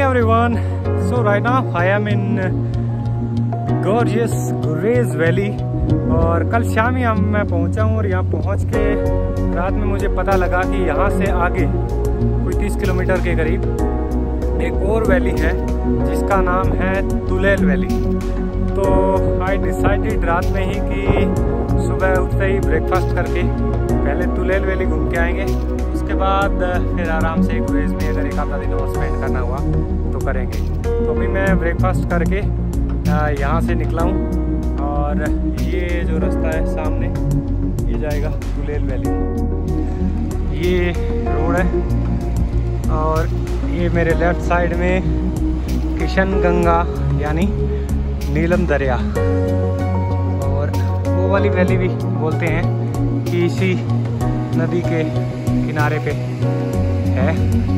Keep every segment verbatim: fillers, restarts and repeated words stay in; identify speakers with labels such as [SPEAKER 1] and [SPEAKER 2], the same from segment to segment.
[SPEAKER 1] everyone, so right now I am in gorgeous Gurez valley. और कल शाम ही हम मैं पहुंचा हूँ और यहाँ पहुँच के रात में मुझे पता लगा कि यहाँ से आगे कोई तीस किलोमीटर के करीब एक और वैली है जिसका नाम है तुलैल वैली। तो आई डिसाइडेड रात में ही कि सुबह उठते ही ब्रेकफास्ट करके पहले तुलैल वैली घूम के आएंगे, उसके बाद फिर आराम से गुरेज में अगर एक आधा दिन और स्पेंड करना हुआ तो करेंगे। तो अभी मैं ब्रेकफास्ट करके यहाँ से निकला हूँ और ये जो रास्ता है सामने ये जाएगा तुलैल वैली। ये रोड है और ये मेरे लेफ्ट साइड में किशन गंगा यानी नीलम दरिया, और वो वाली वैली भी बोलते हैं कि इसी नदी के किनारे पे है।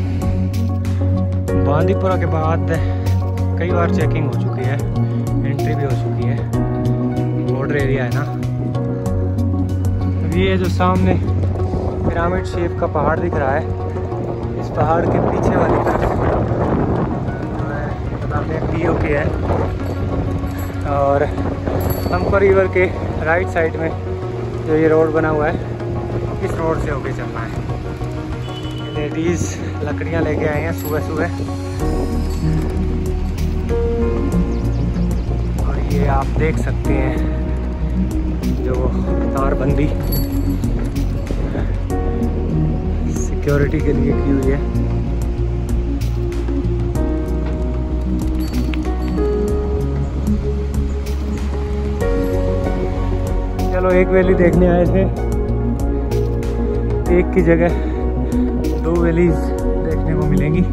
[SPEAKER 1] बांदीपुरा के बाद कई बार चेकिंग हो चुकी है, एंट्री भी हो चुकी है, बॉर्डर एरिया है ना। अभी ये जो सामने पिरामिड शेप का पहाड़ दिख रहा है, इस पहाड़ के पीछे वाली तरफ सामने पीओके है और हमको रिवर के राइट साइड में जो ये रोड बना हुआ है इस रोड से होके चलना है। लेडीज लकड़ियाँ लेके आए हैं सुबह सुबह, और ये आप देख सकते हैं जो तारबंदी सिक्योरिटी के लिए की हुई है। चलो एक वैली देखने आए थे, एक की जगह दो वैलीज देखने को मिलेंगी।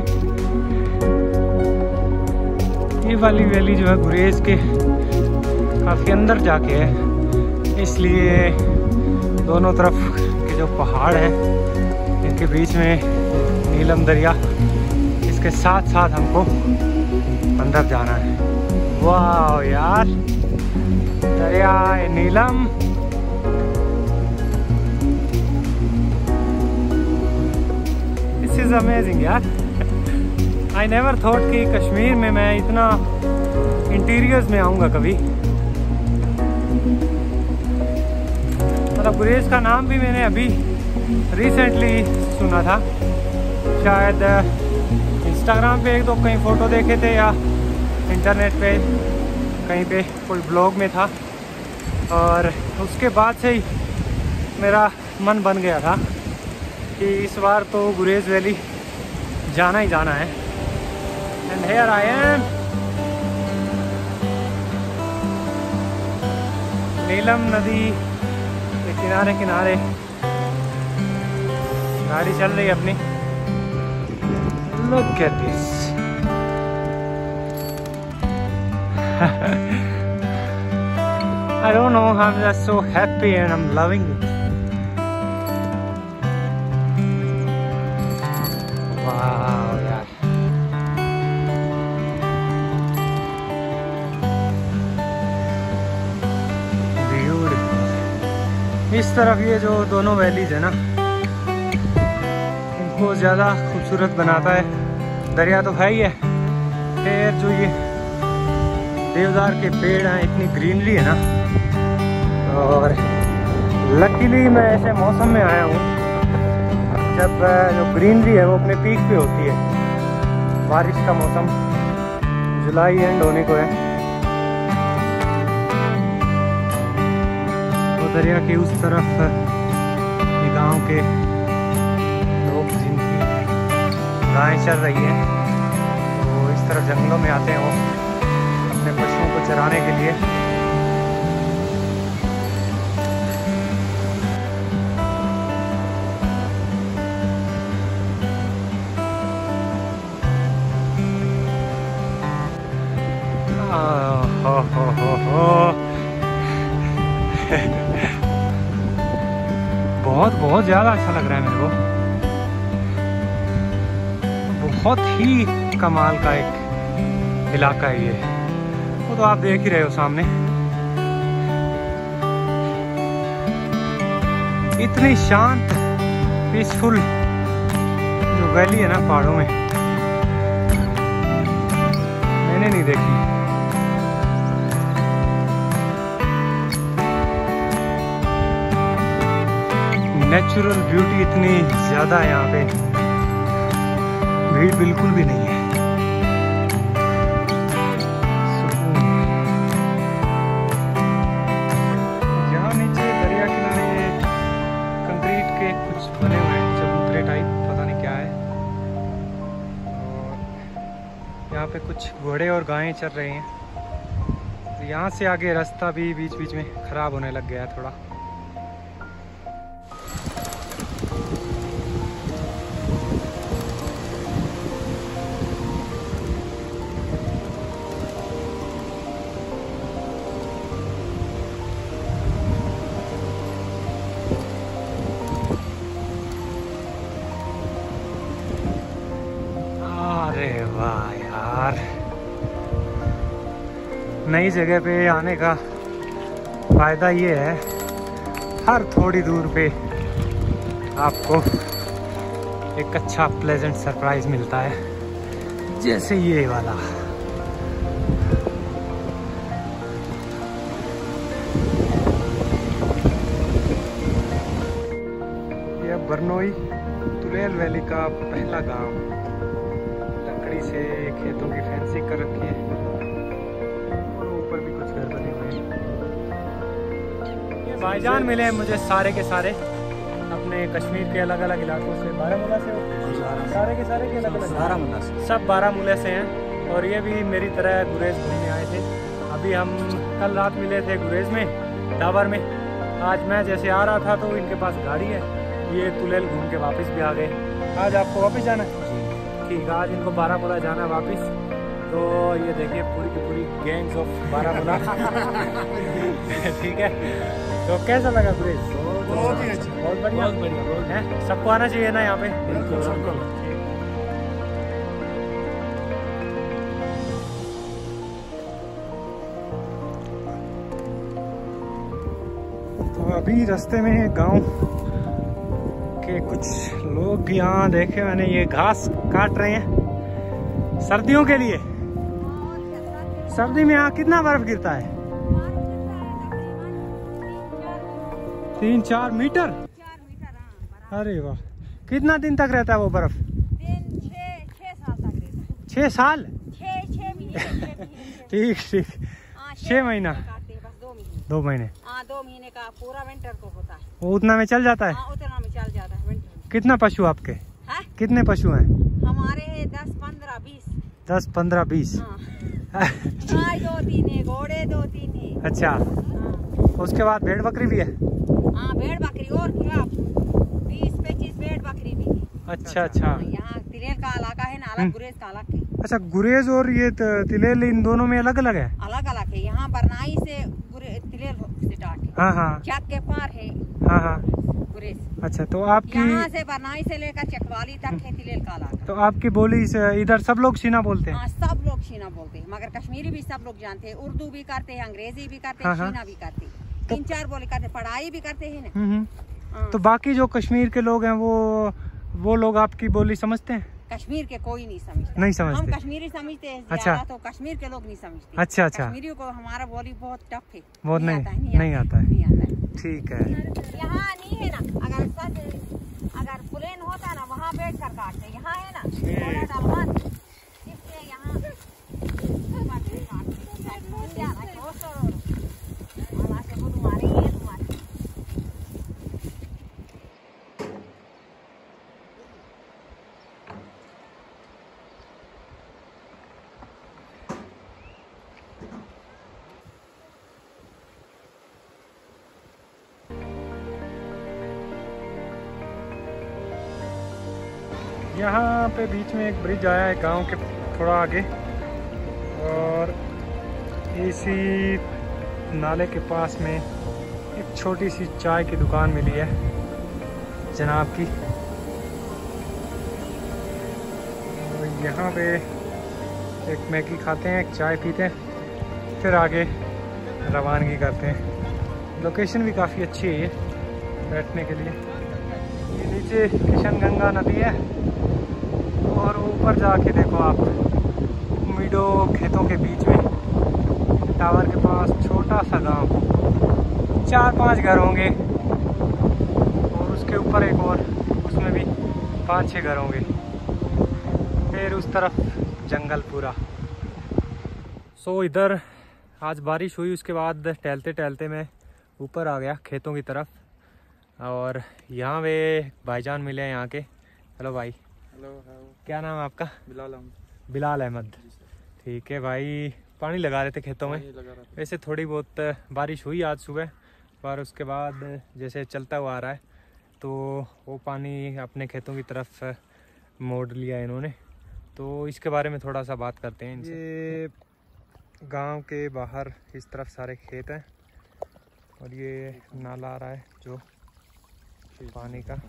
[SPEAKER 1] ये वाली वैली जो है गुरेज के काफ़ी अंदर जाके है, इसलिए दोनों तरफ के जो पहाड़ हैं इनके बीच में नीलम दरिया, इसके साथ साथ हमको अंदर जाना है। वाह यार, दरिया नीलम। दिस इज अमेजिंग यार। आई नेवर थॉट कि कश्मीर में मैं इतना इंटीरियर्स में आऊँगा कभी। मतलब गुरेज का नाम भी मैंने अभी रिसेंटली सुना था, शायद इंस्टाग्राम पे एक दो कहीं फ़ोटो देखे थे या इंटरनेट पे कहीं पे कोई ब्लॉग में था, और उसके बाद से ही मेरा मन बन गया था कि इस बार तो गुरेज वैली जाना ही जाना है। And here I am, Neelum नदी के किनारे किनारे गाड़ी चल रही है अपनी। Look at this. I don't know, I'm just so happy and I'm loving it. Wow यार, ब्यूटीफुल। इस तरफ ये जो दोनों वैलीज है ना, इनको ज़्यादा खूबसूरत बनाता है दरिया तो है ही है, फिर जो ये देवदार के पेड़ हैं, इतनी ग्रीनरी है ना। और लकीली मैं ऐसे मौसम में आया हूँ जब जो ग्रीनरी है वो अपने पीक पे होती है। बारिश का मौसम, जुलाई एंड होने को है। तो दरिया के उस तरफ ये गांव के लोग जिनकी गायें चल रही हैं, तो इस तरफ जंगलों में आते हैं वो अपने पशुओं को चराने के लिए। हो हो हो हो। बहुत बहुत ज़्यादा अच्छा लग रहा है मेरे को। बहुत ही कमाल का एक इलाका है ये, वो तो आप देख ही रहे हो सामने। इतनी शांत पीसफुल जो वैली है ना पहाड़ों में, मैंने नहीं देखी। नेचुरल ब्यूटी इतनी ज्यादा है यहाँ पे, भीड़ बिल्कुल भी नहीं है। यहाँ नीचे दरिया किनारे कंक्रीट के कुछ बने हुए हैं, चबूतरे टाइप, पता नहीं क्या है। और यहाँ पे कुछ घोड़े और गायें चल रही हैं। तो यहाँ से आगे रास्ता भी बीच बीच में खराब होने लग गया है थोड़ा। अरे वाह यार, नई जगह पे आने का फायदा ये है, हर थोड़ी दूर पे आपको एक अच्छा प्लेजेंट सरप्राइज मिलता है, जैसे ये वाला। यह बरनोई तुलेल वैली का पहला गांव, लकड़ी से खेतों की फेंसिंग कर रखी है और ऊपर भी कुछ घर बने हुए हैं। ये भाईजान मिले हैं मुझे सारे के सारे, अपने कश्मीर के अलग अलग इलाकों से। बारामूला से सारे के सारे के अलग अलग, बारामूला से सब बारामूला से हैं। और ये भी मेरी तरह गुरेज घूमने आए थे। अभी हम कल रात मिले थे गुरेज में, डाबर में। आज मैं जैसे आ रहा था तो इनके पास गाड़ी है, ये तुलेल घूम के वापस भी आ गए। आज आपको वापस जाना है? ठीक है, आज इनको बारामूला जाना है वापस। तो ये देखिए पूरी की पूरी गैंग्स ऑफ बारामूला। ठीक है, तो कैसा लगा गुरेज? बहुत ही अच्छा, बहुत बढ़िया, बहुत बढ़िया है। सबको आना चाहिए ना यहाँ पे? बिल्कुल सबको। तो अभी रास्ते में गांव के कुछ लोग यहाँ देखे मैंने, ये घास काट रहे हैं सर्दियों के लिए। सर्दी में यहाँ कितना बर्फ गिरता है? तीन चार मीटर। अरे वाह, कितना दिन तक रहता है वो बर्फ? छह साल? ठीक ठीक, छह महीना, दो महीने
[SPEAKER 2] दो महीने का पूरा विंटर को होता है।
[SPEAKER 1] वो उतना में चल जाता है?
[SPEAKER 2] हाँ, उतना में चल जाता है विंटर।
[SPEAKER 1] कितना पशु आपके?
[SPEAKER 2] है? कितने
[SPEAKER 1] पशु हैं?
[SPEAKER 2] हमारे दस पंद्रह बीस।
[SPEAKER 1] दस पंद्रह बीस?
[SPEAKER 2] गाय दो तीन है, घोड़े दो तीन है।
[SPEAKER 1] अच्छा,
[SPEAKER 2] हाँ।
[SPEAKER 1] उसके बाद भेड़ बकरी भी है?
[SPEAKER 2] हाँ, भेड़ बकरी और क्या, बीस पच्चीस भेड़ बकरी भी है।
[SPEAKER 1] अच्छा अच्छा,
[SPEAKER 2] यहाँ तिलेल का इलाका है ना, अलग गुरेज का अलग है।
[SPEAKER 1] अच्छा, गुरेज और ये तिलेल इन दोनों में अलग अलग है?
[SPEAKER 2] अलग अलग है। यहाँ बरनाई से तिलेल स्टार्ट है।
[SPEAKER 1] हाँ हाँ,
[SPEAKER 2] चक के पार है।
[SPEAKER 1] हाँ हाँ,
[SPEAKER 2] गुरेज।
[SPEAKER 1] अच्छा, तो आपकी
[SPEAKER 2] यहाँ से बरनाई से लेकर चकवाली तक है तिलेल का इलाका।
[SPEAKER 1] तो आपकी बोली से इधर सब लोग शीना बोलते हैं?
[SPEAKER 2] हाँ, सब लोग शीना बोलते हैं, मगर कश्मीरी भी सब लोग जानते हैं, उर्दू भी करते हैं, अंग्रेजी भी करते हैं, शीना भी करते हैं, तीन चार बोले करते, पढ़ाई भी करते हैं ना।
[SPEAKER 1] तो बाकी जो कश्मीर के लोग हैं वो वो लोग आपकी बोली समझते हैं?
[SPEAKER 2] कश्मीर के कोई नहीं समझते।
[SPEAKER 1] नहीं समझते?
[SPEAKER 2] हम कश्मीरी समझते हैं।
[SPEAKER 1] अच्छा,
[SPEAKER 2] तो कश्मीर के लोग नहीं समझते।
[SPEAKER 1] अच्छा अच्छा,
[SPEAKER 2] कश्मीरियों को हमारा बोली बहुत टफ है,
[SPEAKER 1] बहुत नहीं
[SPEAKER 2] आता है,
[SPEAKER 1] नहीं आता है।
[SPEAKER 2] है।
[SPEAKER 1] ठीक है,
[SPEAKER 2] यहाँ नहीं है ना, अगर सच अगर प्लेन होता ना वहाँ बैठ कर काटते, यहाँ है ना इसलिए यहाँ
[SPEAKER 1] यहाँ पे बीच में एक ब्रिज आया है गांव के थोड़ा आगे, और इसी नाले के पास में एक छोटी सी चाय की दुकान मिली है जनाब की। और यहाँ पे एक मैगी खाते हैं, एक चाय पीते हैं, फिर आगे रवानगी करते हैं। लोकेशन भी काफ़ी अच्छी है ये बैठने के लिए। ये नीचे किशन गंगा नदी है और ऊपर जाके देखो आप दो खेतों के बीच में टावर के पास छोटा सा गांव, चार पांच घर होंगे और उसके ऊपर एक और, उसमें भी पाँच छः घर होंगे। फिर उस तरफ जंगल पूरा। सो so, इधर आज बारिश हुई, उसके बाद टहलते टहलते मैं ऊपर आ गया खेतों की तरफ और यहाँ वे भाईजान मिले हैं यहाँ के। हेलो भाई।
[SPEAKER 3] हेलो।
[SPEAKER 1] क्या नाम है आपका?
[SPEAKER 3] बिलाल अहमद।
[SPEAKER 1] बिलाल अहमद, ठीक है भाई। पानी लगा रहे थे खेतों में। वैसे थोड़ी बहुत बारिश हुई आज सुबह, पर उसके बाद जैसे चलता हुआ आ रहा है तो वो पानी अपने खेतों की तरफ मोड़ लिया इन्होंने। तो इसके बारे में थोड़ा सा बात करते हैं इनसे। ये गांव के बाहर इस तरफ सारे खेत हैं और ये नाला आ रहा है जो पानी का,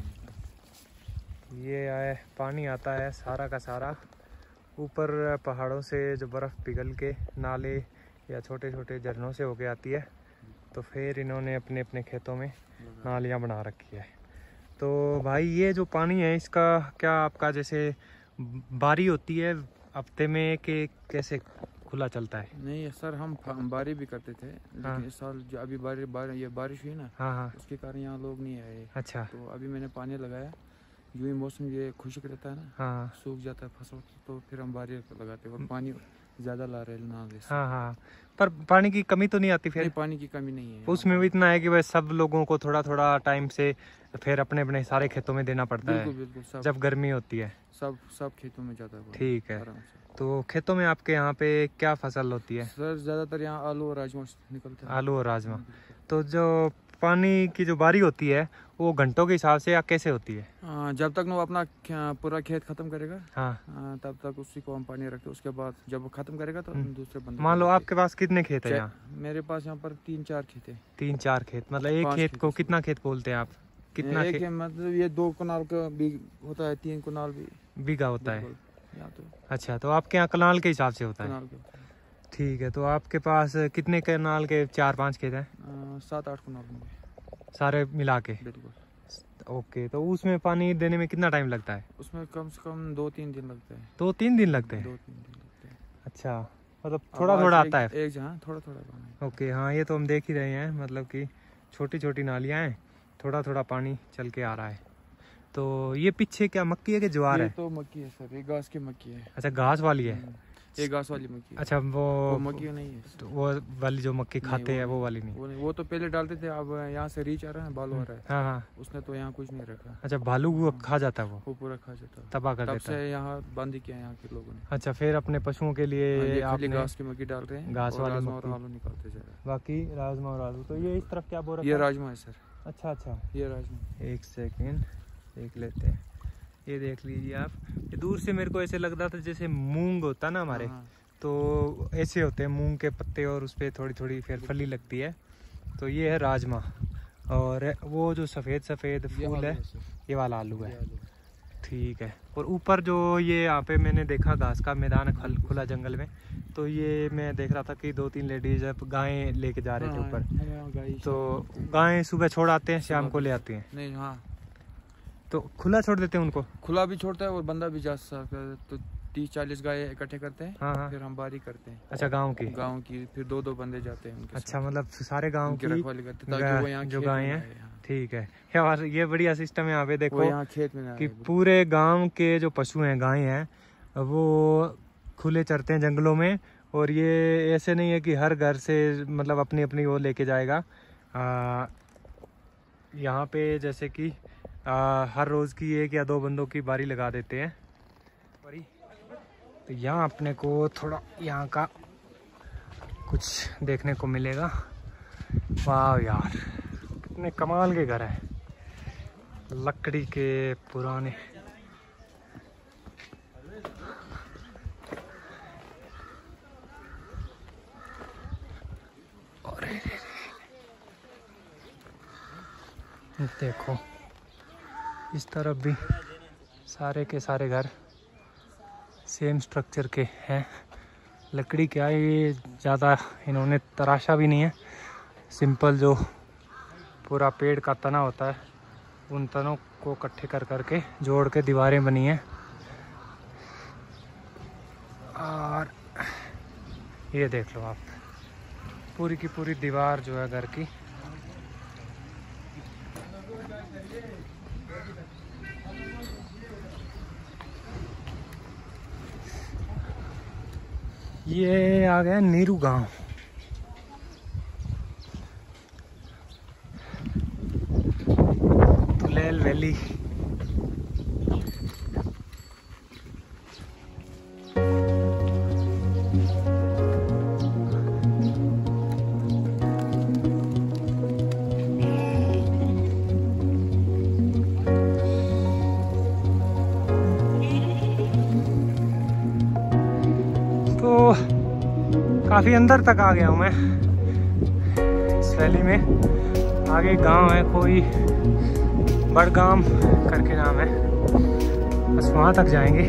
[SPEAKER 1] ये आए पानी आता है सारा का सारा ऊपर पहाड़ों से, जो बर्फ़ पिघल के नाले या छोटे छोटे झरनों से होके आती है। तो फिर इन्होंने अपने अपने खेतों में नालियाँ बना रखी है। तो भाई ये जो पानी है इसका क्या आपका जैसे बारी होती है हफ्ते में कि कैसे खुला चलता है?
[SPEAKER 3] नहीं सर, हम बारी भी करते थे, लेकिन हाँ। इस साल जो अभी बारिश बार, ये बारिश हुई ना, हाँ हाँ, उसके कारण यहाँ लोग नहीं आए। अच्छा। तो अभी मैंने पानी लगाया, जो ही मौसम ये खुशक रहता है ना, हाँ, सूख जाता है फसल, तो फिर हम बारी लगाते हैं और पानी ज्यादा ला रहे ना।
[SPEAKER 1] हाँ हाँ, पर पानी की कमी तो नहीं आती फिर?
[SPEAKER 3] नहीं, पानी की कमी नहीं है।
[SPEAKER 1] उसमें भी इतना है कि भाई सब लोगों को थोड़ा थोड़ा टाइम से फिर अपने अपने सारे खेतों में देना पड़ता है। बिल्कुल बिल्कुल, जब गर्मी होती है सब
[SPEAKER 3] सब खेतों में जाता है।
[SPEAKER 1] ठीक है। तो खेतों में आपके यहाँ पे क्या फसल होती है?
[SPEAKER 3] सर ज्यादातर यहाँ आलू और राजमा निकलता है।
[SPEAKER 1] आलू और राजमा। तो जो पानी की जो बारी होती है वो घंटों के हिसाब से या कैसे होती है?
[SPEAKER 3] आ, जब तक वो अपना पूरा खेत खत्म करेगा,
[SPEAKER 1] हाँ,
[SPEAKER 3] आ, तब तक उसी को हम पानी रखते हैं। उसके बाद जब वो खत्म करेगा तो दूसरे बंदे।
[SPEAKER 1] मान लो आपके पास कितने खेत है यहाँ?
[SPEAKER 3] मेरे पास यहाँ पर तीन चार खेत है।
[SPEAKER 1] तीन चार खेत मतलब एक खेत को कितना खेत बोलते हैं आप? कितना
[SPEAKER 3] एक मतलब ये दो कनाल का भी होता है, तीन कनाल भी
[SPEAKER 1] बीघा होता है।
[SPEAKER 3] तो।
[SPEAKER 1] अच्छा, तो आपके यहाँ कनाल के हिसाब से होता है? ठीक है। तो आपके पास कितने कनाल के? चार पांच खेत हैं?
[SPEAKER 3] सात आठ कनाल होंगे सारे
[SPEAKER 1] मिला के।
[SPEAKER 3] बिल्कुल।
[SPEAKER 1] ओके, तो उसमें पानी देने में कितना टाइम लगता है?
[SPEAKER 3] उसमें कम से कम दो तीन दिन लगते हैं।
[SPEAKER 1] दो तीन दिन लगते हैं?
[SPEAKER 3] दो तीन दिन लगते हैं।
[SPEAKER 1] अच्छा, मतलब थोड़ा थोड़ा आता है?
[SPEAKER 3] एक जहाँ थोड़ा थोड़ा।
[SPEAKER 1] ओके, हाँ, ये तो हम देख ही रहे हैं, मतलब कि छोटी छोटी नालियाँ हैं, थोड़ा थोड़ा पानी चल के आ रहा है। तो ये पीछे क्या मक्की है कि ज्वार है?
[SPEAKER 3] तो मक्की है सर, ये घास की मक्की है।
[SPEAKER 1] अच्छा, घास वाली है?
[SPEAKER 3] ये घास वाली मक्की।
[SPEAKER 1] अच्छा, वो,
[SPEAKER 3] वो मक्की नहीं है तो
[SPEAKER 1] वो वाली जो मक्की खाते हैं वो वाली नहीं?
[SPEAKER 3] वो नहीं, वो तो पहले डालते थे, अब यहाँ से रीच आ रहा है, बालू आ रहा है।
[SPEAKER 1] हाँ हाँ,
[SPEAKER 3] उसने तो यहाँ कुछ नहीं रखा।
[SPEAKER 1] अच्छा, भालू वो खा जाता है? वो
[SPEAKER 3] वो पूरा खा जाता है,
[SPEAKER 1] तबाह कर देता है।
[SPEAKER 3] यहाँ बंद किया यहाँ के लोगों ने।
[SPEAKER 1] अच्छा, फिर अपने पशुओं के लिए आपने
[SPEAKER 3] घास की मक्की डाल रहे हैं,
[SPEAKER 1] घास वाली
[SPEAKER 3] और आलू निकालते जा रहे हैं।
[SPEAKER 1] बाकी राजमा और आलू। तो ये इस तरफ क्या बोल रहा है?
[SPEAKER 3] ये राजमा है सर।
[SPEAKER 1] अच्छा अच्छा,
[SPEAKER 3] ये राजमा।
[SPEAKER 1] एक सेकेंड देख लेते हैं। ये देख लीजिए आप, ये दूर से मेरे को ऐसे लग रहा था जैसे मूंग होता ना हमारे, तो ऐसे होते हैं मूंग के पत्ते और उस पर थोड़ी थोड़ी फिर फली लगती है। तो ये है राजमा, और वो जो सफ़ेद सफ़ेद फूल है ये वाला आलू है। ठीक है। और ऊपर जो ये यहाँ पे मैंने देखा घास का मैदान है खुला जंगल में, तो ये मैं देख रहा था कि दो तीन लेडीज गायें लेके जा रहे थे ऊपर। तो गायें सुबह छोड़ आते हैं, शाम को ले आते हैं?
[SPEAKER 3] नहीं, हाँ,
[SPEAKER 1] तो खुला छोड़ देते हैं उनको?
[SPEAKER 3] खुला भी छोड़ता है और बंदा भी जा सकता है। तो तीस चालीस गाय इकट्ठे करते हैं।
[SPEAKER 1] हाँ हाँ।
[SPEAKER 3] फिर हम बारी करते हैं।
[SPEAKER 1] अच्छा, गांव की? गांव
[SPEAKER 3] की फिर दो दो बंदे जाते हैं उनके।
[SPEAKER 1] अच्छा, मतलब सारे गांव की
[SPEAKER 3] रखवाली करते हैं ताकि वो यहाँ
[SPEAKER 1] जो गाय हैं। ठीक है यार, ये बढ़िया सिस्टम है यहाँ पे। देखो
[SPEAKER 3] यहाँ खेत में
[SPEAKER 1] कि पूरे गांव के जो पशु हैं, गाय हैं, वो खुले चरते हैं जंगलों में। और ये ऐसे नहीं है कि हर घर से मतलब अपनी अपनी वो लेके जाएगा। यहाँ पे जैसे कि आ, हर रोज़ की एक या दो बंदों की बारी लगा देते हैं। तो यहाँ अपने को थोड़ा यहाँ का कुछ देखने को मिलेगा। वाह यार, कितने कमाल के घर हैं, लकड़ी के पुराने। और देखो इस तरफ भी सारे के सारे घर सेम स्ट्रक्चर के हैं। लकड़ी क्या है, ये ज़्यादा इन्होंने तराशा भी नहीं है। सिंपल जो पूरा पेड़ का तना होता है, उन तनों को इकट्ठे कर करके जोड़ के दीवारें बनी हैं। और ये देख लो आप, पूरी की पूरी दीवार जो है घर की। ये आ गया नीरू गांव। तुलैल वैली। तो काफ़ी अंदर तक आ गया हूँ मैं इस वैली में। आगे गांव है कोई, बड़गाम करके नाम है, बस वहाँ तक जाएंगे।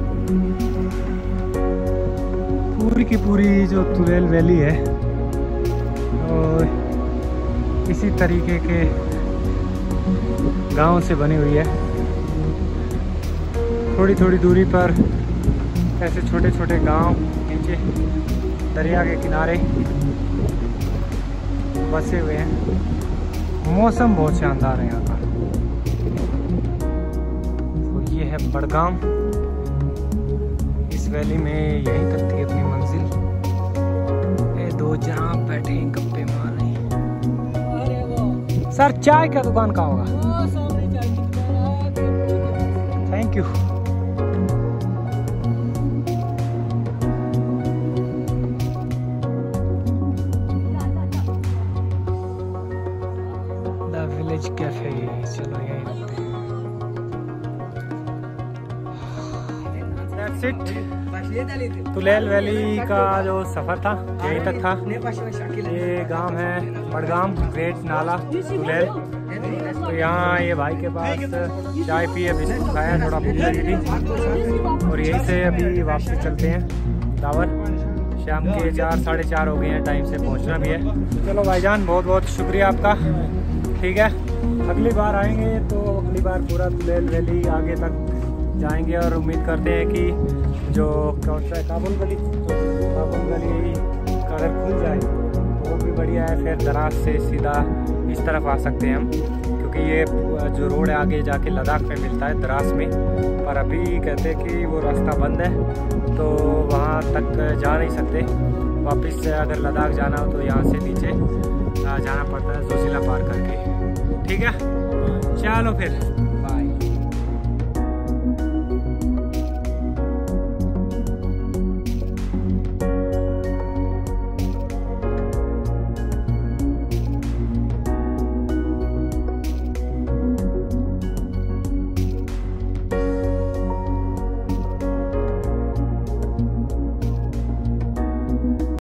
[SPEAKER 1] पूरी की पूरी जो तुलैल वैली है और इसी तरीके के गांव से बनी हुई है। थोड़ी थोड़ी दूरी पर ऐसे छोटे छोटे गांव नीचे दरिया के किनारे बसे हुए हैं। मौसम बहुत शानदार है यहाँ का। तो ये है बड़गाम। इस वैली में यहीं तक थी अपनी मंजिल। ये दो जनाब बैठे हैं गप्पे मार रहे हैं। सर चाय का दुकान कहाँ होगा? Thank you. विलेज कैफे, चलो यहीं रखते हैं। That's it। तुलैल वैली का जो सफ़र था यहीं तक था। ये गांव है बड़गाम, ग्रेट नाला तुलैल। तो यहाँ ये भाई के पास चाय पिए, बिस्कुट खाया, थोड़ा भूख लगी थी और यहीं से अभी वापस चलते हैं दावर। शाम के चार साढ़े चार हो गए हैं, टाइम से पहुँचना भी है। चलो भाईजान, बहुत बहुत शुक्रिया आपका। ठीक है, अगली बार आएंगे तो अगली बार पूरा तुलैल वैली आगे तक जाएंगे और उम्मीद करते हैं कि जो कौन सा काबुल वैली काबुल वैली का अगर खुल जाए तो वो भी बढ़िया है। फिर दराज से सीधा इस तरफ आ सकते हैं हम, क्योंकि ये जो रोड है आगे जाके लद्दाख में मिलता है द्रास में। पर अभी कहते हैं कि वो रास्ता बंद है तो वहाँ तक जा नहीं सकते। वापस से अगर लद्दाख जाना हो तो यहाँ से नीचे जाना पड़ता है जोशीला पार करके। ठीक है, चलो फिर।